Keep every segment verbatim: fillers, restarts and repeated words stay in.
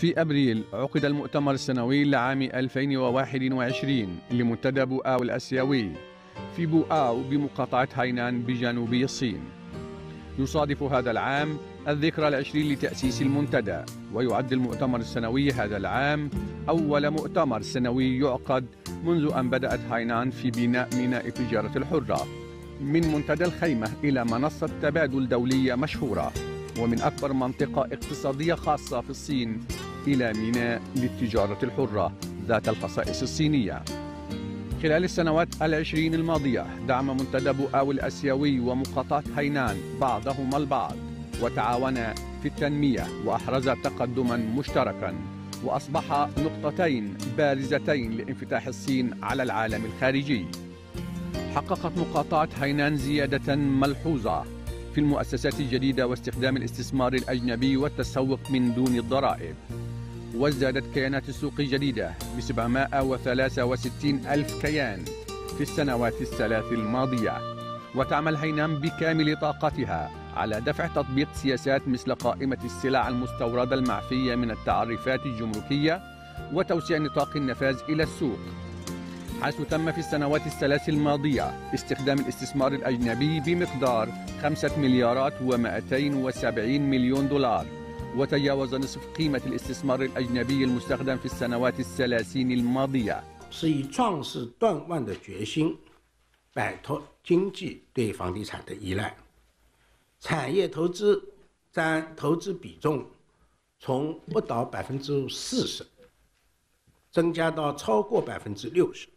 في أبريل عقد المؤتمر السنوي لعام ألفين وواحد وعشرين لمنتدى بوآو الآسيوي في بوآو بمقاطعة هاينان بجنوبي الصين. يصادف هذا العام الذكرى العشرين لتأسيس المنتدى، ويعد المؤتمر السنوي هذا العام أول مؤتمر سنوي يعقد منذ أن بدأت هاينان في بناء ميناء التجارة الحرة، من منتدى الخيمة إلى منصة تبادل دولية مشهورة، ومن أكبر منطقة اقتصادية خاصة في الصين إلى ميناء للتجارة الحرة ذات الخصائص الصينية. خلال السنوات العشرين الماضية دعم منتدى بوآو الآسيوي ومقاطعة هاينان بعضهما البعض، وتعاونا في التنمية وأحرزا تقدما مشتركا، وأصبحا نقطتين بارزتين لانفتاح الصين على العالم الخارجي. حققت مقاطعة هاينان زيادة ملحوظة في المؤسسات الجديدة واستخدام الاستثمار الأجنبي والتسوق من دون الضرائب، وازدادت كيانات السوق الجديدة ب سبعمائة وثلاثة وستين ألف كيان في السنوات الثلاث الماضية. وتعمل هاينان بكامل طاقتها على دفع تطبيق سياسات مثل قائمة السلع المستوردة المعفية من التعريفات الجمركية وتوسيع نطاق النفاذ إلى السوق، حيث تم في السنوات الثلاث الماضية استخدام الاستثمار الأجنبي بمقدار خمسة مليارات ومئتين وسبعين مليون دولار، وتجاوز نصف قيمة الاستثمار الأجنبي المستخدم في السنوات الثلاثين الماضية. 是以壮士断腕的决心摆脱经济对房地产的依赖，产业投资占投资比重从不到百分之四十增加到超过百分之六十。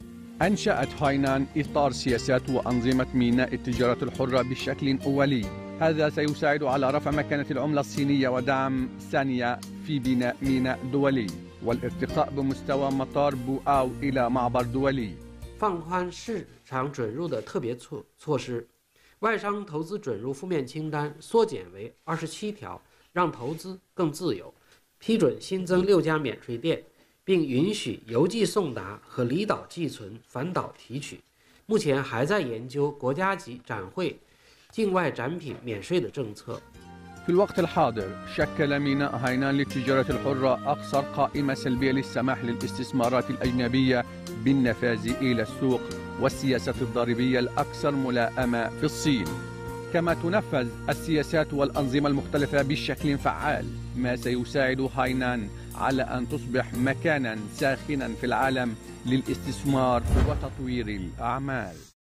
أنشأت هاينان إطار سياسات وأنظمة ميناء التجارة الحرة بشكل أولي، هذا سيساعد على رفع مكانة العملة الصينية ودعم ثانية في بناء ميناء دولي والارتقاء بمستوى مطار بوآو إلى معبر دولي. 放宽市场准入的特别措措施，外商投资准入负面清单缩减为二十七条，让投资更自由。批准新增六家免税店，并允许邮寄送达和离岛寄存返岛提取。目前还在研究国家级展会境外展品免税的政策。 في الوقت الحاضر شكل ميناء هاينان للتجارة الحرة أقصر قائمة سلبية للسماح للاستثمارات الأجنبية بالنفاذ إلى السوق والسياسة الضريبية الأكثر ملائمة في الصين، كما تنفذ السياسات والأنظمة المختلفة بشكل فعال، ما سيساعد هاينان على أن تصبح مكانا ساخنا في العالم للاستثمار وتطوير الأعمال.